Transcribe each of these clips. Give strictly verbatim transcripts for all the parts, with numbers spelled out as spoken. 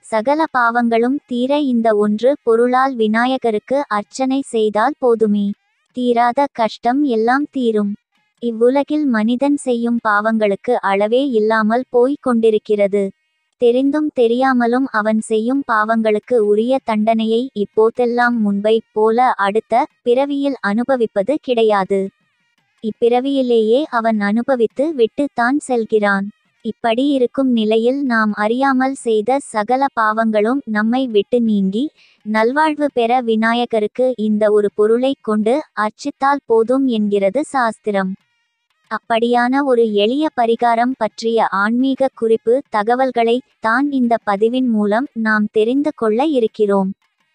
சகல பாவங்களும் தீர இந்த ஒன்று பொருளால் விநாயகருக்கு அர்ச்சனை செய்தால் போதுமே. தீராத கஷ்டம் எல்லாம் தீரும். இவ்வுலகில் மனிதன் செய்யும் பாவங்களுக்கு அளவே இல்லாமல் போய்க் கொண்டிருக்கிறது. தெரிந்தும் தெரியாமலும் அவன் செய்யும் பாவங்களுக்கு உரிய தண்டனையை இப்போதெல்லாம் முன்பை போல அடுத்த பிறவியில் அனுபவிப்பது கிடையாது. இப்பிறவியிலேயே அவன் அனுபவித்து விட்டு தான் செல்கிறான். இப்படி இருக்கும் நிலையில் நாம் அறியாமல் செய்த சகல பாவங்களும் நம்மை விட்டு நீங்கி நல்வாழ்வு பெற விநாயகருக்கு இந்த ஒரு பொருளைக் கொண்டு அர்ச்சித்தால் போதும் என்கிறது சாஸ்திரம். அப்படியான ஒரு எளிய பரிகாரம் பற்றிய ஆன்மீக குறிப்பு தகவல்களை தான் இந்த பதிவின் மூலம் நாம் தெரிந்து கொள்ள இருக்கிறோம்.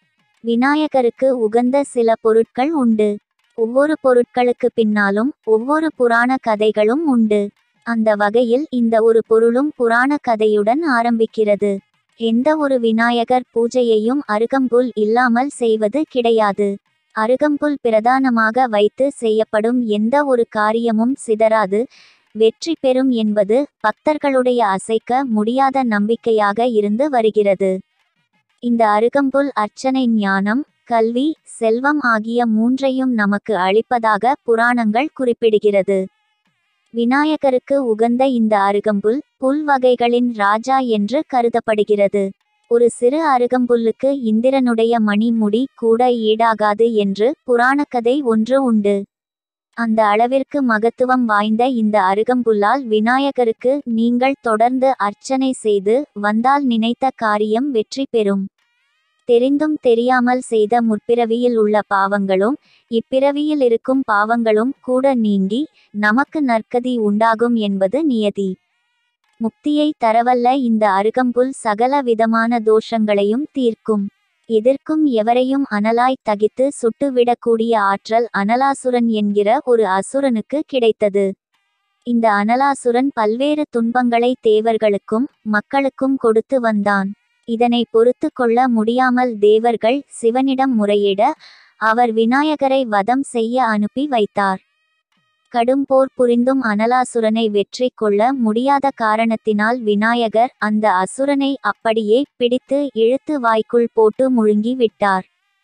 விநாயகருக்கு உகந்த சில பொருட்கள் உண்டு. ஒவ்வொரு பொருட்களுக்கு பின்னாலும் ஒவ்வொரு புராண கதைகளும் உண்டு. அந்த வகையில் இந்த ஒரு பொருளும் புராண கதையுடன் ஆரம்பிக்கிறது. எந்த ஒரு விநாயகர் பூஜையையும் அருகம்புல் இல்லாமல் செய்வது கிடையாது. அருகம்புல் பிரதானமாக வைத்து செய்யப்படும் எந்த ஒரு காரியமும் சிதறாது வெற்றி பெறும் என்பது பக்தர்களுடைய அசைக்க முடியாத நம்பிக்கையாக இருந்து வருகிறது. இந்த அருகம்புல் அர்ச்சனை ஞானம், கல்வி, செல்வம் ஆகிய மூன்றையும் நமக்கு அளிப்பதாக புராணங்கள் குறிப்பிடுகிறது. விநாயகருக்கு உகந்த இந்த அருகம்புல் புல் வகைகளின் ராஜா என்று கருதப்படுகிறது. ஒரு சிறு அருகம்புல்லுக்கு இந்திரனுடைய மணிமுடி கூட ஈடாகாது என்று புராணக்கதை ஒன்று உண்டு. அந்த அளவிற்கு மகத்துவம் வாய்ந்த இந்த அருகம்புல்லால் விநாயகருக்கு நீங்கள் தொடர்ந்து அர்ச்சனை செய்து வந்தால் நினைத்த காரியம் வெற்றி பெறும். தெரிந்தும் தெரியாமல் செய்த முற்பிறவியில் உள்ள பாவங்களும் இப்பிறவியில் இருக்கும் பாவங்களும் கூட நீங்கி நமக்கு நற்கதி உண்டாகும் என்பது நியதி. முக்தியை தரவல்ல இந்த அருகம்புல் சகல விதமான தோஷங்களையும் தீர்க்கும். எதிர்க்கும் எவரையும் அனலாய் தகித்து சுட்டுவிடக்கூடிய ஆற்றல் அனலாசுரன் என்கிற ஒரு அசுரனுக்கு கிடைத்தது. இந்த அனலாசுரன் பல்வேறு துன்பங்களை தேவர்களுக்கும் மக்களுக்கும் கொடுத்து வந்தான். இதனை பொறுத்து கொள்ள முடியாமல் தேவர்கள் சிவனிடம் முறையிட அவர் விநாயகரை வதம் செய்ய அனுப்பி வைத்தார். கடும் போர் புரிந்தும் அனலாசுரனை வெற்றி கொள்ள முடியாத காரணத்தினால் விநாயகர் அந்த அசுரனை அப்படியே பிடித்து இழுத்து வாய்க்குள் போட்டு முழுங்கி விட்டார்.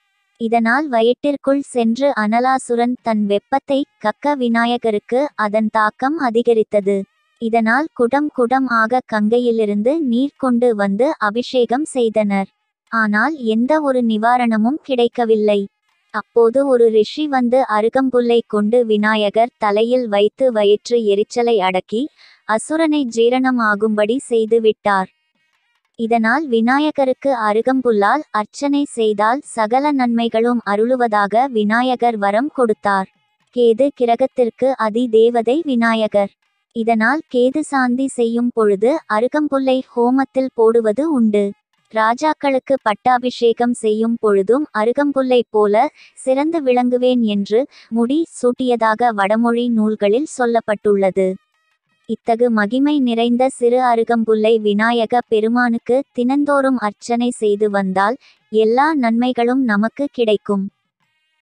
இதனால் வயிற்றிற்குள் சென்று அனலாசுரன் தன் வெப்பத்தை கக்க விநாயகருக்கு அதன் தாக்கம் அதிகரித்தது. இதனால் குடம் குடம் ஆக கங்கையிலிருந்து நீர் கொண்டு வந்து அபிஷேகம் செய்தனர். ஆனால் எந்த ஒரு நிவாரணமும் கிடைக்கவில்லை. அப்போது ஒரு ரிஷி வந்து அருகம்புல்லை கொண்டு விநாயகர் தலையில் வைத்து வயிற்று எரிச்சலை அடக்கி அசுரனை ஜீரணம் ஆகும்படி செய்து விட்டார். இதனால் விநாயகருக்கு அருகம்புல்லால் அர்ச்சனை செய்தால் சகல நன்மைகளும் அருளுவதாக விநாயகர் வரம் கொடுத்தார். கேது கிரகத்திற்கு அதி தேவதை விநாயகர். இதனால் கேது சாந்தி செய்யும் பொழுது அருகம்புல்லை ஹோமத்தில் போடுவது உண்டு. ராஜாக்களுக்கு பட்டாபிஷேகம் செய்யும் பொழுதும் அருகம்புல்லை போல சிறந்து விளங்குவேன் என்று முடி சூட்டியதாக வடமொழி நூல்களில் சொல்லப்பட்டுள்ளது. இத்தகு மகிமை நிறைந்த சிறு அருகம்புல்லை விநாயக பெருமானுக்கு தினந்தோறும் அர்ச்சனை செய்து வந்தால் எல்லா நன்மைகளும் நமக்கு கிடைக்கும்.